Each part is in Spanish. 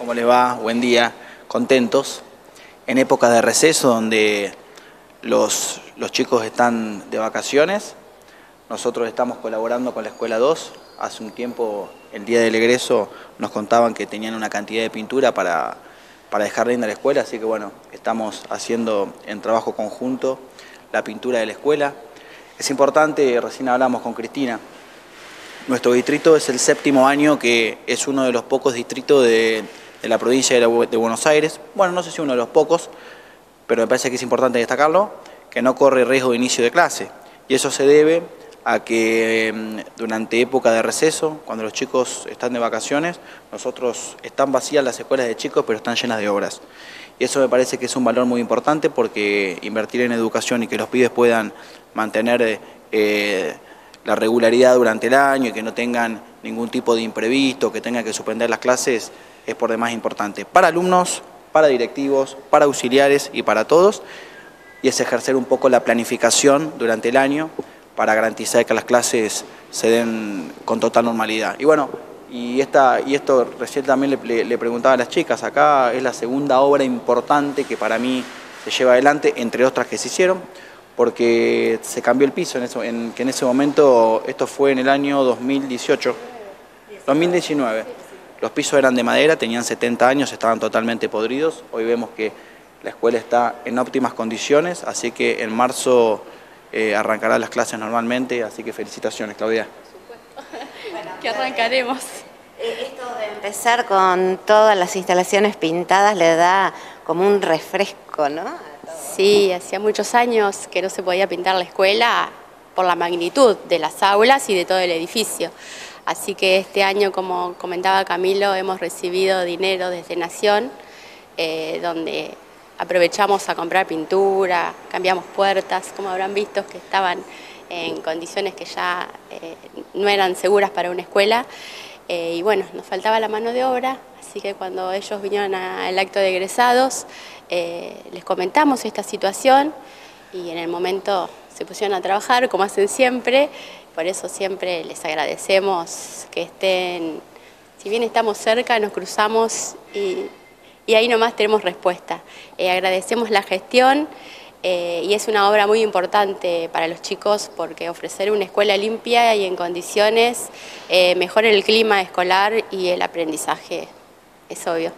¿Cómo les va? Buen día. Contentos. En épocas de receso donde los chicos están de vacaciones, nosotros estamos colaborando con la Escuela 2. Hace un tiempo, el día del egreso, nos contaban que tenían una cantidad de pintura para dejar linda la escuela, así que bueno, estamos haciendo en trabajo conjunto la pintura de la escuela. Es importante, recién hablamos con Cristina, nuestro distrito es el 7º año que es uno de los pocos distritos de la provincia de Buenos Aires, bueno, no sé si uno de los pocos, pero me parece que es importante destacarlo, que no corre riesgo de inicio de clase. Y eso se debe a que durante época de receso, cuando los chicos están de vacaciones, están vacías las escuelas de chicos, pero están llenas de obras. Y eso me parece que es un valor muy importante porque invertir en educación y que los pibes puedan mantener la regularidad durante el año y que no tengan ningún tipo de imprevisto, que tengan que suspender las clases, es por demás importante. Para alumnos, para directivos, para auxiliares y para todos. Y es ejercer un poco la planificación durante el año para garantizar que las clases se den con total normalidad. Y bueno, y esto recién también le preguntaba a las chicas, acá es la segunda obra importante que para mí se lleva adelante, entre otras que se hicieron, porque se cambió el piso, que en ese momento, esto fue en el año 2019. Los pisos eran de madera, tenían 70 años, estaban totalmente podridos. Hoy vemos que la escuela está en óptimas condiciones, así que en marzo arrancará las clases normalmente, así que felicitaciones, Claudia. Por supuesto, que arrancaremos. Esto de empezar con todas las instalaciones pintadas le da como un refresco, ¿no? Sí, hacía muchos años que no se podía pintar la escuela por la magnitud de las aulas y de todo el edificio. Así que este año, como comentaba Camilo, hemos recibido dinero desde Nación, donde aprovechamos a comprar pintura, cambiamos puertas, como habrán visto, que estaban en condiciones que ya no eran seguras para una escuela. Y bueno, nos faltaba la mano de obra, así que cuando ellos vinieron al acto de egresados, les comentamos esta situación y en el momento se pusieron a trabajar, como hacen siempre. Por eso siempre les agradecemos que estén, si bien estamos cerca, nos cruzamos y ahí nomás tenemos respuesta. Agradecemos la gestión y es una obra muy importante para los chicos porque ofrecer una escuela limpia y en condiciones mejora el clima escolar y el aprendizaje, es obvio.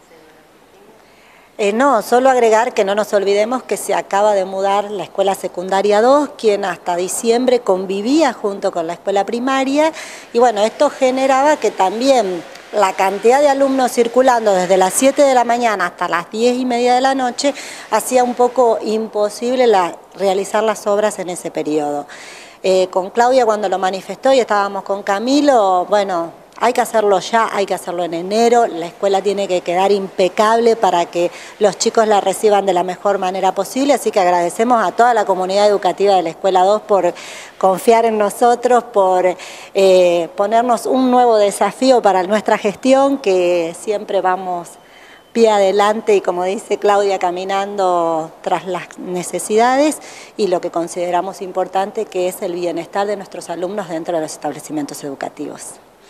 No, solo agregar que no nos olvidemos que se acaba de mudar la escuela secundaria 2, quien hasta diciembre convivía junto con la escuela primaria, y bueno, esto generaba que también la cantidad de alumnos circulando desde las 7 de la mañana hasta las 10:30 de la noche hacía un poco imposible realizar las obras en ese periodo. Con Claudia cuando lo manifestó y estábamos con Camilo, bueno, hay que hacerlo ya, hay que hacerlo en enero, la escuela tiene que quedar impecable para que los chicos la reciban de la mejor manera posible, así que agradecemos a toda la comunidad educativa de la Escuela 2 por confiar en nosotros, por ponernos un nuevo desafío para nuestra gestión, que siempre vamos pie adelante y, como dice Claudia, caminando tras las necesidades y lo que consideramos importante, que es el bienestar de nuestros alumnos dentro de los establecimientos educativos.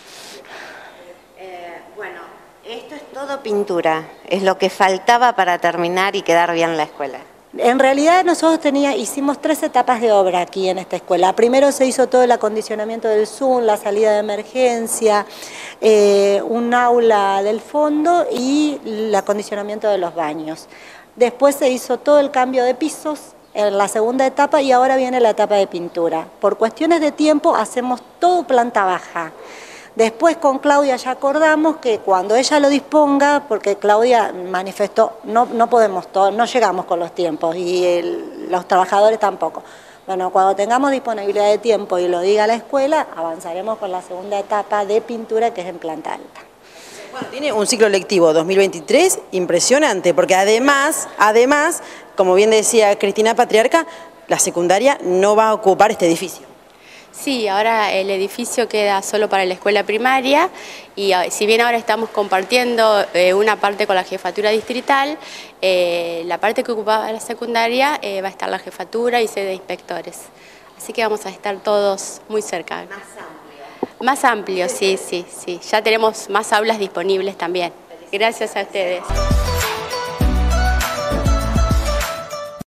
Bueno, esto es todo pintura, es lo que faltaba para terminar y quedar bien la escuela. En realidad nosotros hicimos 3 etapas de obra aquí en esta escuela. Primero se hizo todo el acondicionamiento del Zoom, la salida de emergencia, un aula del fondo y el acondicionamiento de los baños. Después se hizo todo el cambio de pisos en la segunda etapa y ahora viene la etapa de pintura. Por cuestiones de tiempo hacemos todo planta baja. Después con Claudia ya acordamos que cuando ella lo disponga, porque Claudia manifestó, no podemos, no llegamos con los tiempos y los trabajadores tampoco. Bueno, cuando tengamos disponibilidad de tiempo y lo diga la escuela, avanzaremos con la segunda etapa de pintura, que es en planta alta. Bueno, tiene un ciclo lectivo 2023 impresionante, porque además, como bien decía Cristina Patriarca, la secundaria no va a ocupar este edificio. Sí, ahora el edificio queda solo para la escuela primaria y si bien ahora estamos compartiendo una parte con la jefatura distrital, la parte que ocupaba la secundaria va a estar la jefatura y sede de inspectores. Así que vamos a estar todos muy cerca. Más amplio. Más amplio, sí. Ya tenemos más aulas disponibles también. Gracias a ustedes.